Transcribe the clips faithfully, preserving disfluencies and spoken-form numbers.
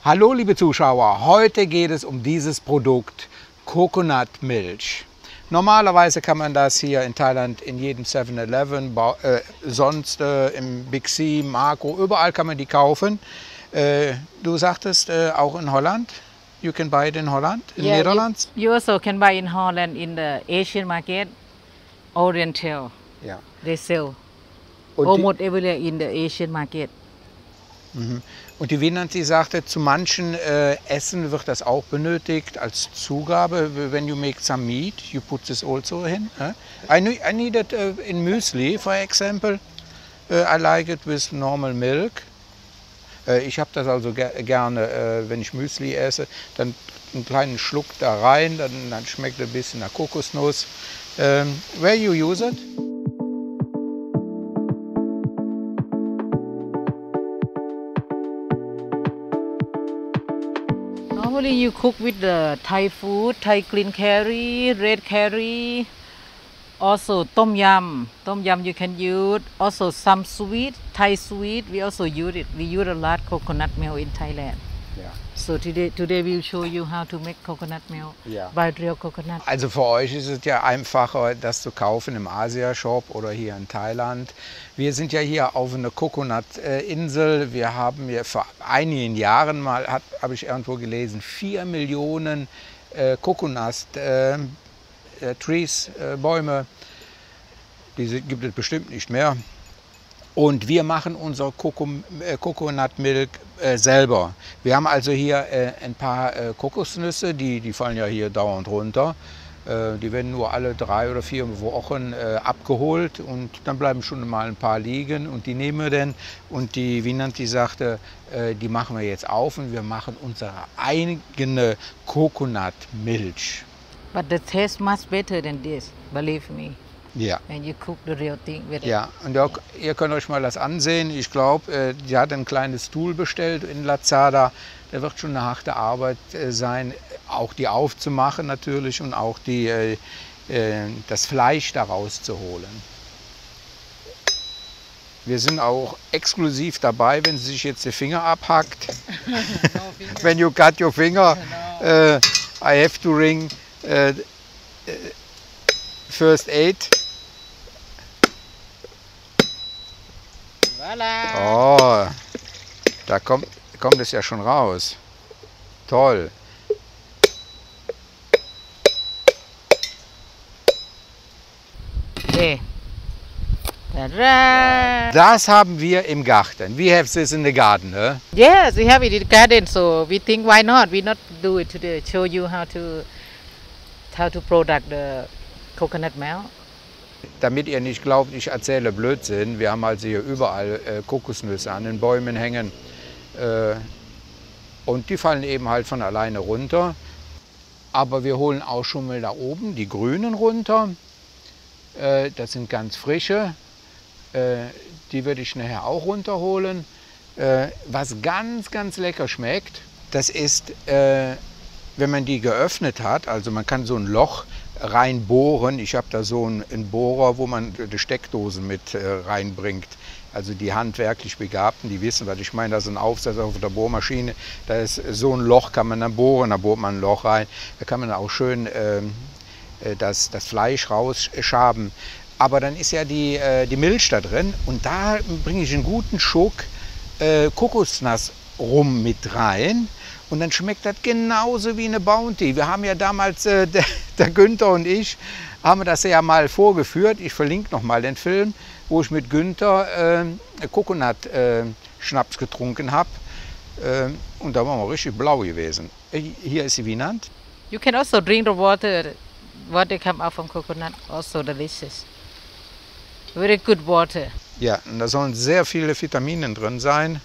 Hallo liebe Zuschauer, heute geht es um dieses Produkt Kokosnussmilch. Normalerweise kann man das hier in Thailand in jedem seven eleven, äh, sonst äh, im Big C, Makro, überall kann man die kaufen. Äh, du sagtest äh, auch in Holland, you can buy it in Holland, in Yeah, Netherlands? You, you also can buy in Holland in the Asian market, Oriental. Ja. They sell Und die, almost everywhere in the Asian market. mhm. Und die Vinanti sagte, zu manchen äh, Essen wird das auch benötigt als Zugabe. When you make some meat, you put this also in. Eh? I, I need it uh, in muesli, for example. Uh, I like it with normal milk. Uh, ich habe das also ger gerne, uh, wenn ich Müsli esse, dann einen kleinen Schluck da rein, dann, dann schmeckt es ein bisschen nach Kokosnuss. Um, where you use it? Normally you cook with the Thai food, Thai green curry, red curry, also tom yum. Tom yum you can use, also some sweet, Thai sweet, we also use it. We use a lot coconut milk in Thailand. Ja. So today, today we'll show you how to make coconut milk Ja. by real coconut. Also für euch ist es ja einfacher, das zu kaufen im Asia-Shop oder hier in Thailand. Wir sind ja hier auf einer Coconut-Insel. Wir haben ja vor einigen Jahren mal, habe ich irgendwo gelesen, vier Millionen äh, Coconut-Trees, äh, äh, Bäume. Die gibt es bestimmt nicht mehr. Und wir machen unser Coconut Milk äh, selber. Wir haben also hier äh, ein paar äh, Kokosnüsse, die, die fallen ja hier dauernd runter. Äh, die werden nur alle drei oder vier Wochen äh, abgeholt und dann bleiben schon mal ein paar liegen und die nehmen wir dann. Und die Vinanti sagte, äh, die machen wir jetzt auf und wir machen unsere eigene Coconut Milch. But the taste much better than this, believe me. Ja. And you cook the real thing with it. Ja, und ihr, ihr könnt euch mal das ansehen. Ich glaube, äh, die hat ein kleines Tool bestellt in Lazada. Da wird schon eine harte Arbeit äh, sein, auch die aufzumachen natürlich und auch die, äh, äh, das Fleisch daraus zu holen. Wir sind auch exklusiv dabei, wenn sie sich jetzt die Finger abhackt. When you cut your finger, uh, I have to ring uh, first aid. Oh, da kommt, kommt es ja schon raus. Toll. Okay. Ta-da! Das haben wir im Garten. We have this in the garden, huh? Yes, we have it in the garden, so we think why not? We not do it today. Show you how to how to product the coconut milk. Damit ihr nicht glaubt, ich erzähle Blödsinn, wir haben also hier überall äh, Kokosnüsse an den Bäumen hängen äh, und die fallen eben halt von alleine runter. Aber wir holen auch schon mal da oben die grünen runter, äh, das sind ganz frische, äh, die würde ich nachher auch runterholen. Äh, was ganz, ganz lecker schmeckt, das ist, äh, wenn man die geöffnet hat, also man kann so ein Loch reinbohren. Ich habe da so einen, einen Bohrer, wo man die Steckdosen mit äh, reinbringt. Also die handwerklich Begabten, die wissen, was ich meine. Da ist ein Aufsatz auf der Bohrmaschine. Da ist so ein Loch, kann man dann bohren, da bohrt man ein Loch rein. Da kann man auch schön äh, das, das Fleisch rausschaben. Aber dann ist ja die, äh, die Milch da drin und da bringe ich einen guten Schuck äh, Kokosnussrum mit rein. Und dann schmeckt das genauso wie eine Bounty. Wir haben ja damals, äh, der, der Günther und ich, haben das ja mal vorgeführt. Ich verlinke noch mal den Film, wo ich mit Günther äh, Coconut-Schnaps äh, getrunken habe. Äh, und da waren wir richtig blau gewesen. Hier ist sie Vinant. You can also drink the water. Water come out from coconut, also delicious. Very good water. Ja, und da sollen sehr viele Vitamine drin sein.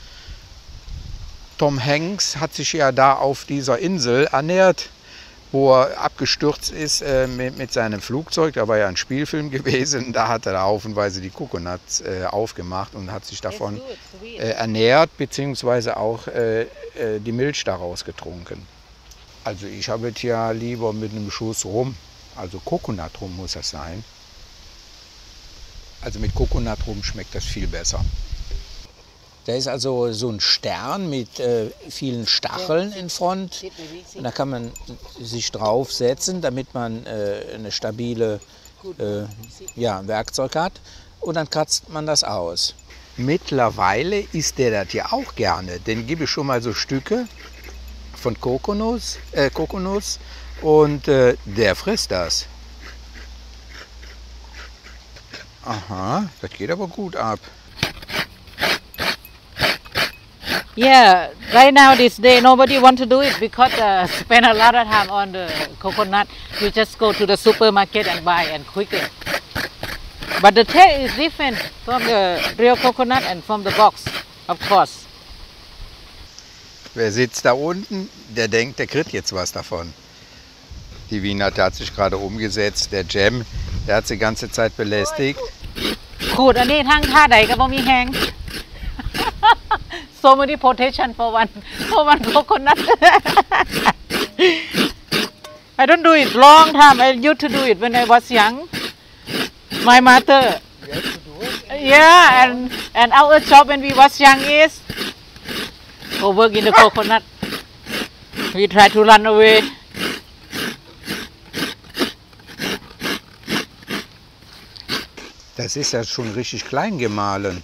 Tom Hanks hat sich ja da auf dieser Insel ernährt, wo er abgestürzt ist äh, mit, mit seinem Flugzeug. Da war ja ein Spielfilm gewesen. Da hat er da haufenweise die Coconuts äh, aufgemacht und hat sich davon äh, ernährt, beziehungsweise auch äh, äh, die Milch daraus getrunken. Also ich habe es ja lieber mit einem Schuss Rum, also Coconut-Rum muss das sein. Also mit Coconut-Rum schmeckt das viel besser. Da ist also so ein Stern mit äh, vielen Stacheln in Front. Und da kann man sich draufsetzen, damit man äh, eine stabile äh, ja, Werkzeug hat. Und dann kratzt man das aus. Mittlerweile isst der das ja auch gerne. Den gebe ich schon mal so Stücke von Kokosnuss, äh, Kokosnuss und äh, der frisst das. Aha, das geht aber gut ab. Yeah, right now this day nobody want to do it because uh, spend a lot of time on the coconut. You just go to the supermarket and buy and quickly. But the taste is different from the real coconut and from the box, of course. Wer sitzt da unten, der denkt, der kriegt jetzt was davon. Die Wiener hat sich gerade umgesetzt. Der Jam, der hat sie die ganze Zeit belästigt. ขูดอันนี้ทั้งท่าใดก็บ่มีแฮง So many protection for one for one coconut. I don't do it long time. I used to do it when I was young. My mother. Yeah, and and our job when we was young is go work in the coconut. We try to run away. Das ist ja schon richtig klein gemahlen.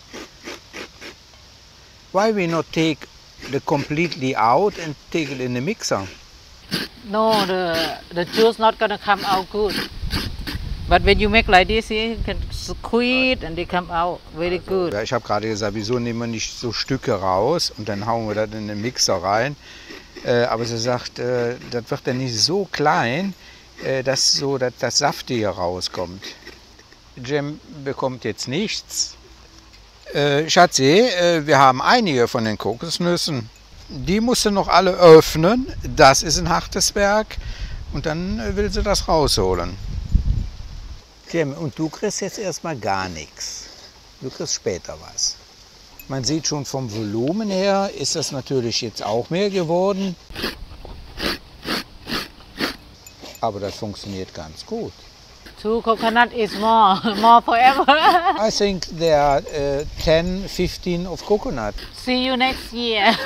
Why we not take the completely out and take it in the mixer? No, the the juice not gonna come out good. But when you make like this, you can squeeze and they come out very good. Ja, ich habe gerade gesagt, wieso nehmen wir nicht so Stücke raus und dann hauen wir das in den Mixer rein. Äh, aber sie sagt, äh, das wird dann nicht so klein, äh, dass so dass das Saftige rauskommt. Jam bekommt jetzt nichts. Äh, Schatzi, äh, wir haben einige von den Kokosnüssen. Die musst du noch alle öffnen. Das ist ein hartes Werk. Und dann äh, will sie das rausholen. Jam, und du kriegst jetzt erstmal gar nichts. Du kriegst später was. Man sieht schon vom Volumen her, ist das natürlich jetzt auch mehr geworden. Aber das funktioniert ganz gut. Two coconut is more, more forever. I think there are uh, ten, fifteen of coconut. See you next year.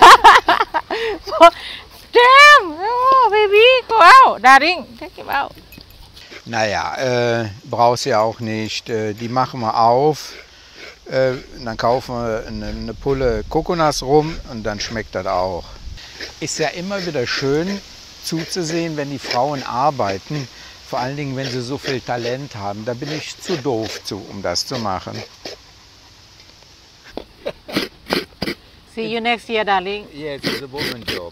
Damn! Oh, baby, go out, darling, take him out. Naja, äh, brauchst ja auch nicht. Äh, die machen wir auf. Äh, dann kaufen wir eine, eine Pulle Kokonuss rum und dann schmeckt das auch. Ist ja immer wieder schön zuzusehen, wenn die Frauen arbeiten. Vor allen Dingen, wenn sie so viel Talent haben. Da bin ich zu doof zu, um das zu machen. See you next year, darling. Yes, it's a woman job.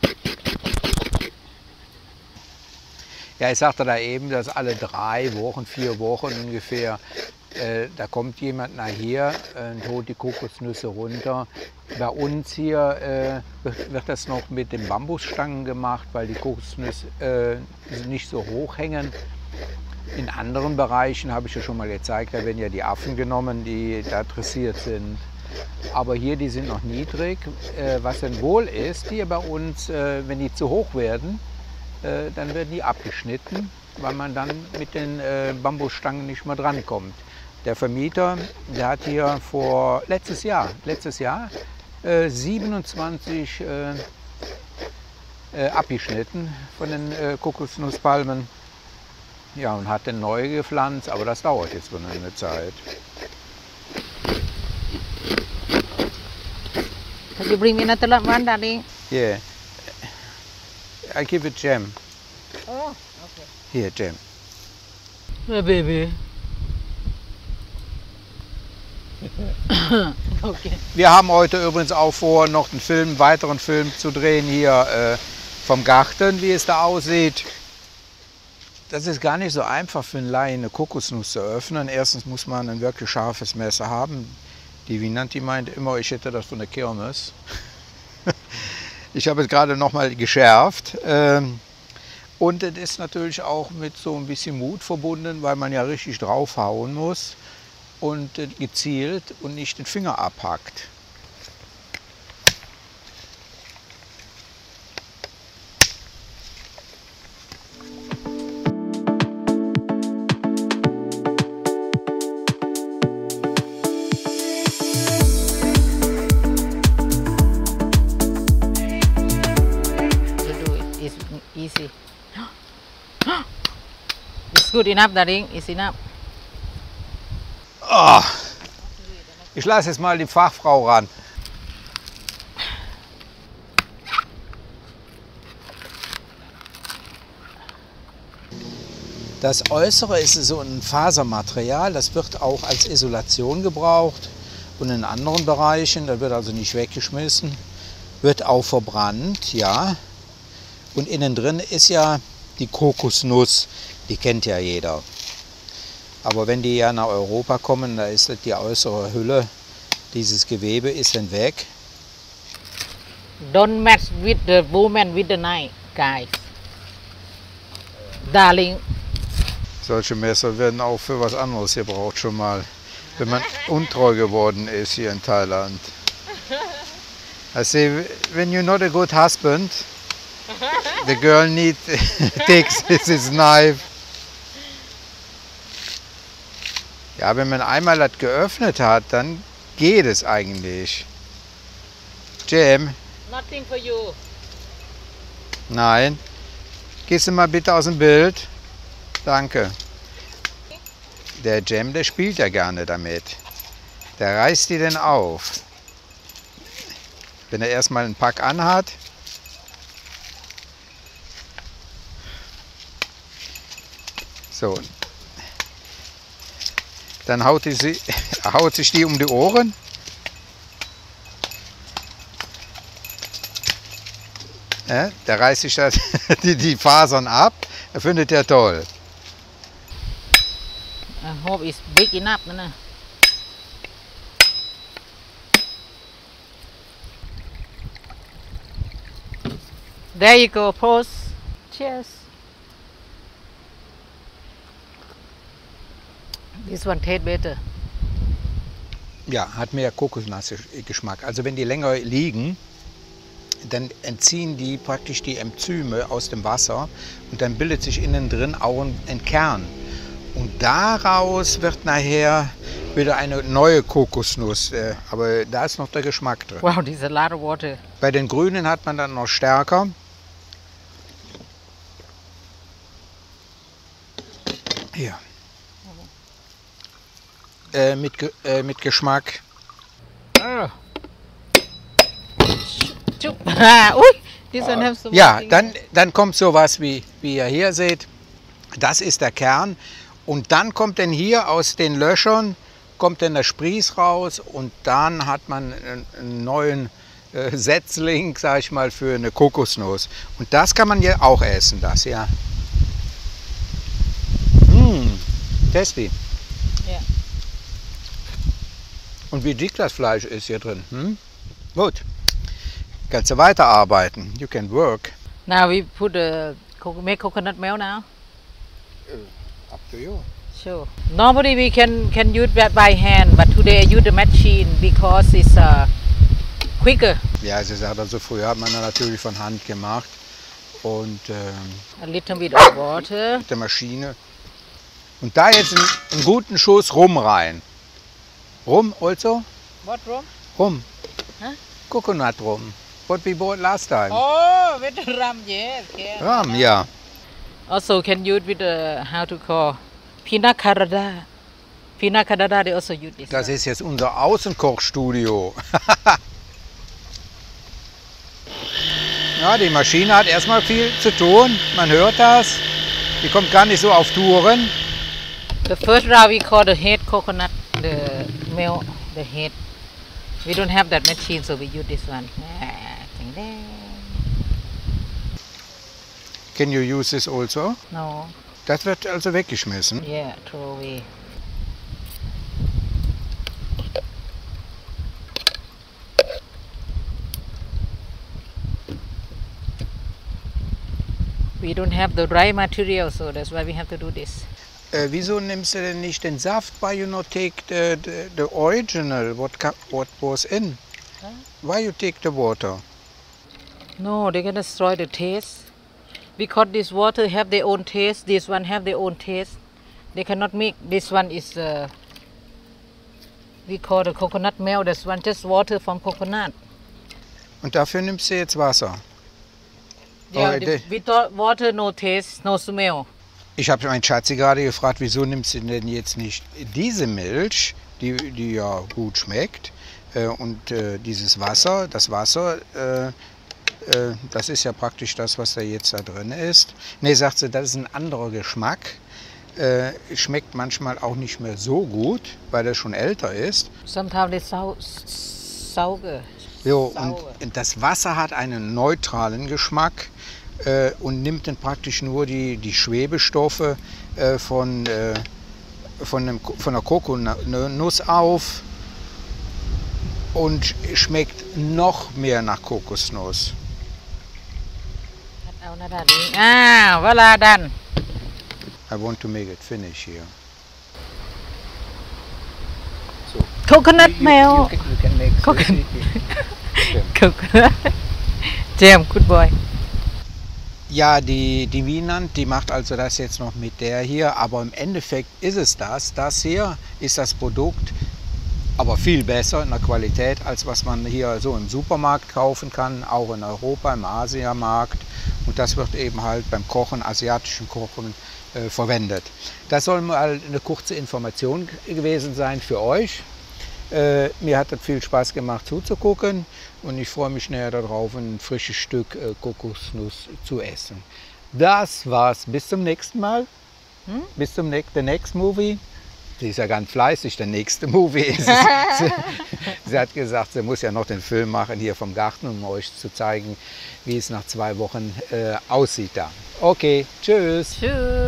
Ja, ich sagte da eben, dass alle drei Wochen, vier Wochen ungefähr, äh, da kommt jemand nach hier äh, und holt die Kokosnüsse runter. Bei uns hier äh, wird, wird das noch mit den Bambusstangen gemacht, weil die Kokosnüsse äh, nicht so hoch hängen. In anderen Bereichen, habe ich ja schon mal gezeigt, da werden ja die Affen genommen, die da dressiert sind. Aber hier, die sind noch niedrig. Äh, was denn wohl ist, hier bei uns, äh, wenn die zu hoch werden, äh, dann werden die abgeschnitten, weil man dann mit den äh, Bambusstangen nicht mehr drankommt. Der Vermieter, der hat hier vor letztes Jahr, letztes Jahr äh, siebenundzwanzig äh, äh, abgeschnitten von den äh, Kokosnusspalmen. Ja, und hat dann neu gepflanzt, aber das dauert jetzt wohl eine Zeit. Can you bring me another one, darling? Yeah, I give it Jam. Oh, okay. Here, Jam. My baby. Okay. Wir haben heute übrigens auch vor, noch einen Film, einen weiteren Film zu drehen hier äh, vom Garten, wie es da aussieht. Das ist gar nicht so einfach für einen Laien, eine Kokosnuss zu öffnen. Erstens muss man ein wirklich scharfes Messer haben. Die Wienanti meint immer, ich hätte das von der Kirmes. Ich habe es gerade noch mal geschärft. Und es ist natürlich auch mit so ein bisschen Mut verbunden, weil man ja richtig draufhauen muss und gezielt und nicht den Finger abhackt. It's good enough, darling. It's enough. Oh. Ich lasse jetzt mal die Fachfrau ran. Das Äußere ist so ein Fasermaterial, das wird auch als Isolation gebraucht und in anderen Bereichen, das wird also nicht weggeschmissen, wird auch verbrannt, ja. Und innen drin ist ja die Kokosnuss, die kennt ja jeder. Aber wenn die ja nach Europa kommen, da ist die äußere Hülle, dieses Gewebe ist dann weg. Don't mess with the woman with the knife, guys. Darling. Solche Messer werden auch für was anderes gebraucht schon mal, wenn man untreu geworden ist hier in Thailand. I say, when you're not a good husband, the girl need takes his knife. Ja, wenn man einmal das geöffnet hat, dann geht es eigentlich. Jam? Nothing for you. Nein. Gehst du mal bitte aus dem Bild? Danke. Der Jam, der spielt ja gerne damit. Der reißt die denn auf. Wenn er erstmal einen Pack anhat. So. Dann haut, die sie, haut sich die um die Ohren. Ja, der reißt sich das, die, die Fasern ab. Er findet er toll. I hope it's big enough. No? There you go, pose. Cheers. This one tastes better. Ja, hat mehr Kokosnussgeschmack. Also wenn die länger liegen, dann entziehen die praktisch die Enzyme aus dem Wasser und dann bildet sich innen drin auch ein Kern. Und daraus wird nachher wieder eine neue Kokosnuss, aber da ist noch der Geschmack drin. Wow, this is a lot of water. Bei den Grünen hat man dann noch stärker. Hier. Äh, mit, äh, mit Geschmack. Oh. Ui, this one has some Ja, dann, dann kommt sowas, wie, wie ihr hier seht. Das ist der Kern. Und dann kommt dann hier aus den Löchern, kommt dann der Sprieß raus und dann hat man einen neuen äh, Setzling, sag ich mal, für eine Kokosnuss. Und das kann man ja auch essen, das, ja. Mmh, tasty. Ja. Und wie dick das Fleisch ist hier drin. Hm? Gut. Kannst du weiterarbeiten. You can work. Now we put the make coconut milk now. Up to you. Sure. Normally we can can use that by hand, but today I use the machine because it's uh, quicker. Ja, sie sagt also, früher hat man natürlich von Hand gemacht und ähm, A little bit of water. mit der Maschine. Und da jetzt einen, einen guten Schuss Rum rein. Rum also? What rum? Rum. Huh? Coconut rum. What we bought last time. Oh, with the rum, yes. yes. Rum, ja. Also can use with the how to call pina colada. Pina colada they also use this. Das one. ist jetzt unser Außenkochstudio. Ja, die Maschine hat erstmal viel zu tun. Man hört das. Die kommt gar nicht so auf Touren. The first round we call the head coconut, the milk, the head. We don't have that machine, so we use this one. Can you use this also? No, Das wird also weggeschmissen. yeah, throw away. We don't have the dry material, so that's why we have to do this. Äh, wieso nimmst du denn nicht den Saft? Why you not take the, the, the original, what, ca- what was in? Huh? Why you take the water? No, they're gonna destroy the taste. Because this water have their own taste, this one have their own taste. They cannot make, this one is, uh, we call the coconut milk, this one just water from coconut. Und dafür nimmst du jetzt Wasser. Yeah, Oh, the, they- without water, no taste, no smell. Ich habe meinen Schatzi gerade gefragt, wieso nimmst du denn jetzt nicht diese Milch, die, die ja gut schmeckt, äh, und äh, dieses Wasser, das Wasser, äh, äh, das ist ja praktisch das, was da jetzt da drin ist. Ne, sagt sie, das ist ein anderer Geschmack. Äh, schmeckt manchmal auch nicht mehr so gut, weil er schon älter ist. Sometimes they sau sauger. Jo, und, und das Wasser hat einen neutralen Geschmack äh, und nimmt dann praktisch nur die, die Schwebestoffe äh, von, äh, von, einem, von der Kokosnuss auf und schmeckt noch mehr nach Kokosnuss. เอาหน้าด้านนี้อ่าเวลาดัน I want to make it finish here. So, coconut you, milk you, can, you can make Coconut. this. coconut Jam, good boy. Ja, die, die Wienand, die macht also das jetzt noch mit der hier, aber im Endeffekt ist es das. Das hier ist das Produkt, aber viel besser in der Qualität, als was man hier so im Supermarkt kaufen kann, auch in Europa, im Asiamarkt. Und das wird eben halt beim Kochen, asiatischen Kochen, äh, verwendet. Das soll mal eine kurze Information gewesen sein für euch. Äh, mir hat das viel Spaß gemacht zuzugucken und ich freue mich näher darauf, ein frisches Stück äh, Kokosnuss zu essen. Das war's. Bis zum nächsten Mal. Hm? Bis zum ne the next movie. Sie ist ja ganz fleißig, der nächste Movie. sie, sie, sie hat gesagt, sie muss ja noch den Film machen hier vom Garten, um euch zu zeigen, wie es nach zwei Wochen äh, aussieht da. Okay, tschüss. Tschüss.